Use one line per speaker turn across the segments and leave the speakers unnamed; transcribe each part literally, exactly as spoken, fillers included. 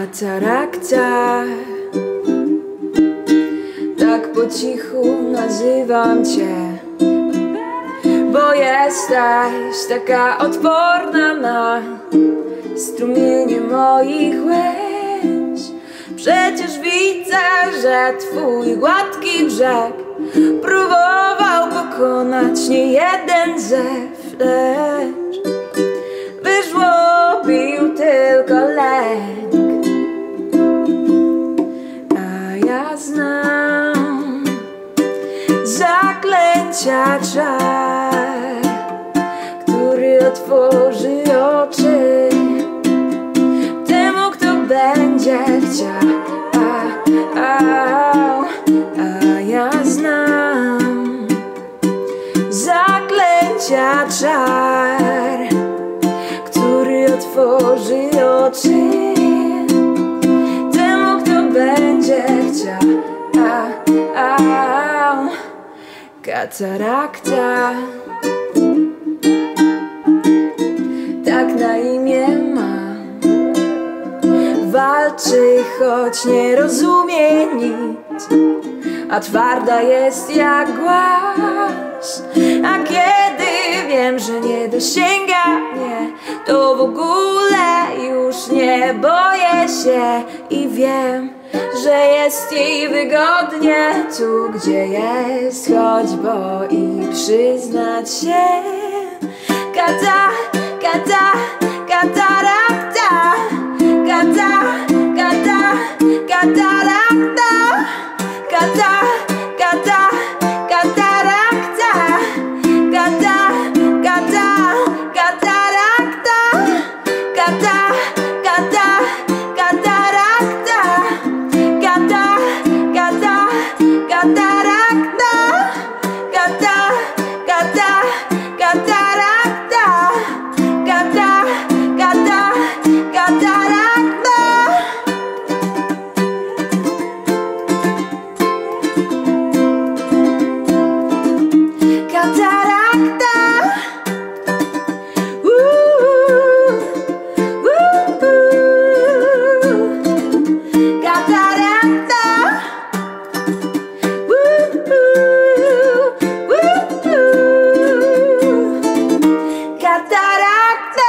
Katarakta, tak po cichu nazywam cię, bo jesteś taka odporna na strumienie moich łez. Przecież widzę, że twój gładki brzeg próbował pokonać niejeden zew, lecz wyżłobił tylko lęk. A ja znam zaklęcia czar, który otworzy oczy temu, kto będzie chciał. A, a, a ja znam zaklęcia czar, który otworzy oczy temu, kto będzie chciał. A, a, Katarakta, tak na imię ma. Walczy, choć nie rozumie nic, a twarda jest jak głaz. A kiedy wiem, że nie dosięga mnie, to w ogóle już nie boję się i wiem, że jest jej wygodnie tu, gdzie jest, choć boi przyznać się. Kata, kata, katarakta, kata, kata, katarakta, kata, kata, katarakta, kata, kata, katarakta, kata, kata, katarakta, kata, kata, katarakta, kata, kata, katarakta, kata, kata, katarakta. Katarakta. Uuu, uuu, katarakta. Uuu, uuu, katarakta.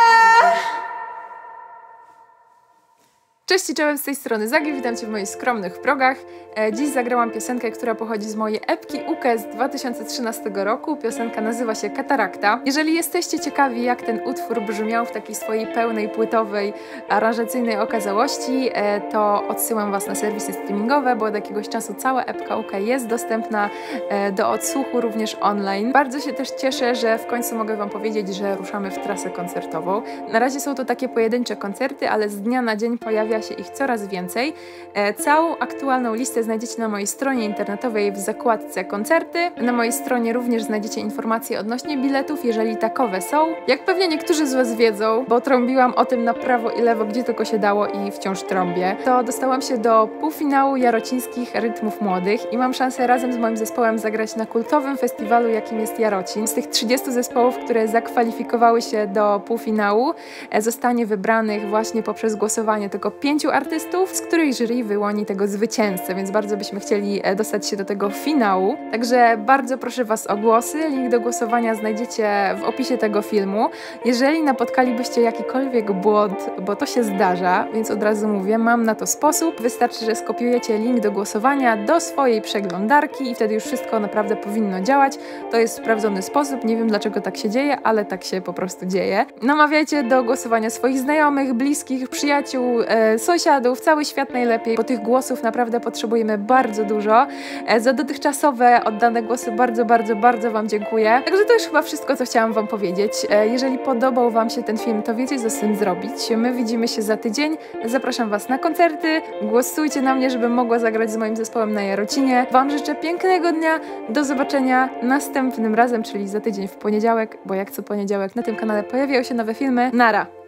Cześć, czołem, z tej strony Zagi, witam Cię w moich skromnych progach. E, dziś zagrałam piosenkę, która pochodzi z mojej epki U K E z dwa tysiące trzynastego roku. Piosenka nazywa się Katarakta. Jeżeli jesteście ciekawi, jak ten utwór brzmiał w takiej swojej pełnej, płytowej, aranżacyjnej okazałości, e, to odsyłam Was na serwisy streamingowe, bo od jakiegoś czasu cała epka U K E jest dostępna e, do odsłuchu również online. Bardzo się też cieszę, że w końcu mogę Wam powiedzieć, że ruszamy w trasę koncertową. Na razie są to takie pojedyncze koncerty, ale z dnia na dzień pojawia się ich coraz więcej. E, całą aktualną listę znajdziecie na mojej stronie internetowej w zakładce koncerty. Na mojej stronie również znajdziecie informacje odnośnie biletów, jeżeli takowe są. Jak pewnie niektórzy z Was wiedzą, bo trąbiłam o tym na prawo i lewo, gdzie tylko się dało i wciąż trąbię, to dostałam się do półfinału Jarocińskich Rytmów Młodych i mam szansę razem z moim zespołem zagrać na kultowym festiwalu, jakim jest Jarocin. Z tych trzydziestu zespołów, które zakwalifikowały się do półfinału, e, zostanie wybranych właśnie poprzez głosowanie tylko pięciu artystów, z których jury wyłoni tego zwycięzcę, więc bardzo byśmy chcieli dostać się do tego finału. Także bardzo proszę Was o głosy. Link do głosowania znajdziecie w opisie tego filmu. Jeżeli napotkalibyście jakikolwiek błąd, bo to się zdarza, więc od razu mówię, mam na to sposób. Wystarczy, że skopiujecie link do głosowania do swojej przeglądarki i wtedy już wszystko naprawdę powinno działać. To jest sprawdzony sposób. Nie wiem, dlaczego tak się dzieje, ale tak się po prostu dzieje. Namawiajcie do głosowania swoich znajomych, bliskich, przyjaciół, e, sąsiadów, cały świat najlepiej, bo tych głosów naprawdę potrzebujemy bardzo dużo. E, za dotychczasowe oddane głosy bardzo, bardzo, bardzo Wam dziękuję. Także to już chyba wszystko, co chciałam Wam powiedzieć. E, jeżeli podobał Wam się ten film, to wiecie, co z tym zrobić. My widzimy się za tydzień. Zapraszam Was na koncerty. Głosujcie na mnie, żebym mogła zagrać z moim zespołem na Jarocinie. Wam życzę pięknego dnia. Do zobaczenia następnym razem, czyli za tydzień w poniedziałek, bo jak co poniedziałek na tym kanale pojawiają się nowe filmy. Nara!